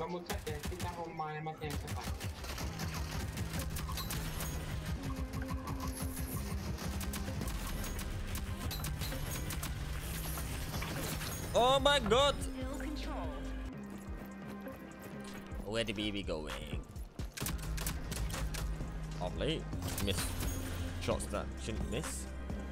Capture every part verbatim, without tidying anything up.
Mamucat ya, kita rumah yang mati yang cepat. Oh my god! Where the baby going? Lovely. Miss shots that shouldn't miss.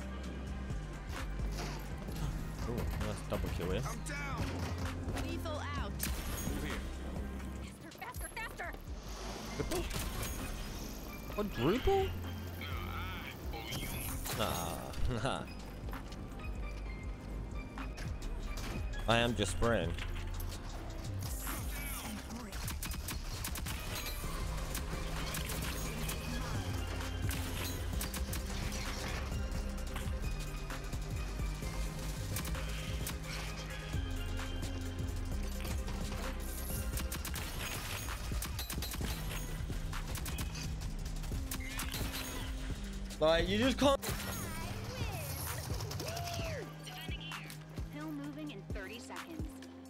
Oh, nice double kill here. I'm down. Lethal out. Here. Faster, faster, faster. Triple? Quadruple? Nah, nah. I am just spraying. Like, you just can't. Hill moving in thirty seconds.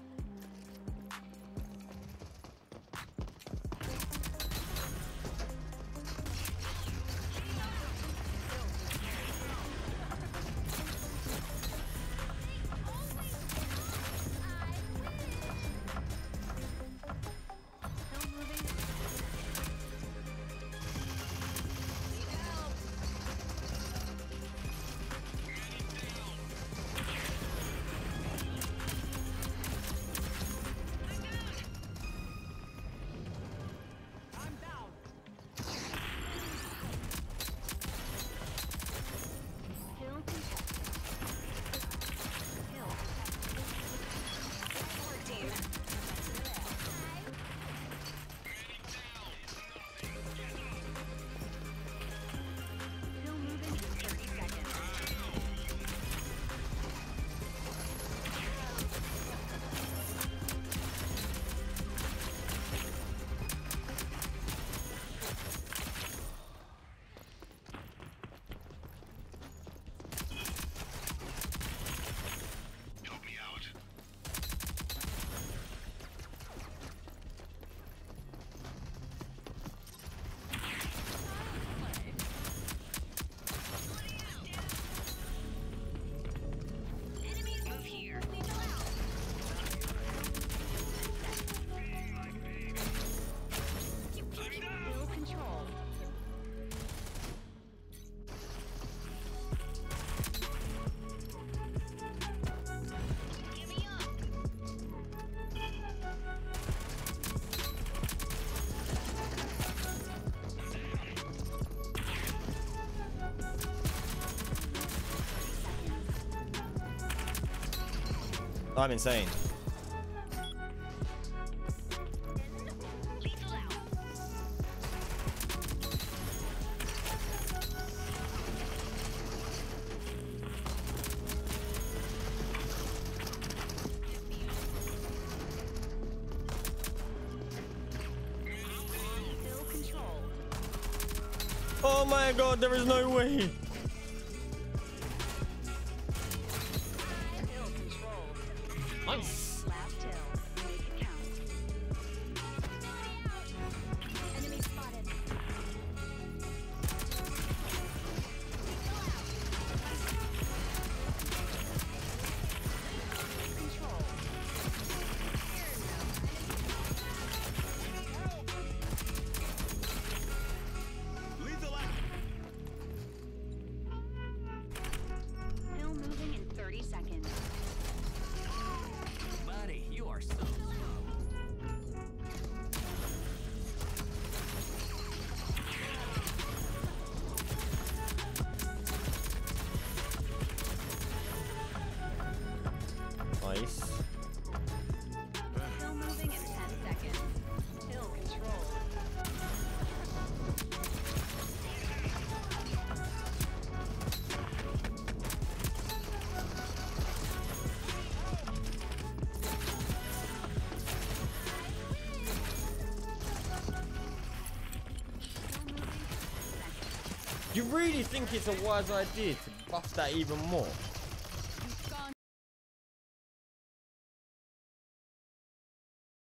I'm insane. Oh my god, there is no way. Nice. Last hill. Make it count. Enemy spotted. Control. Lethal out. Hill moving in thirty seconds. Buddy, you are so slow. Nice. Hill moving in ten seconds. Hill control. You really think it's a wise idea to buff that even more?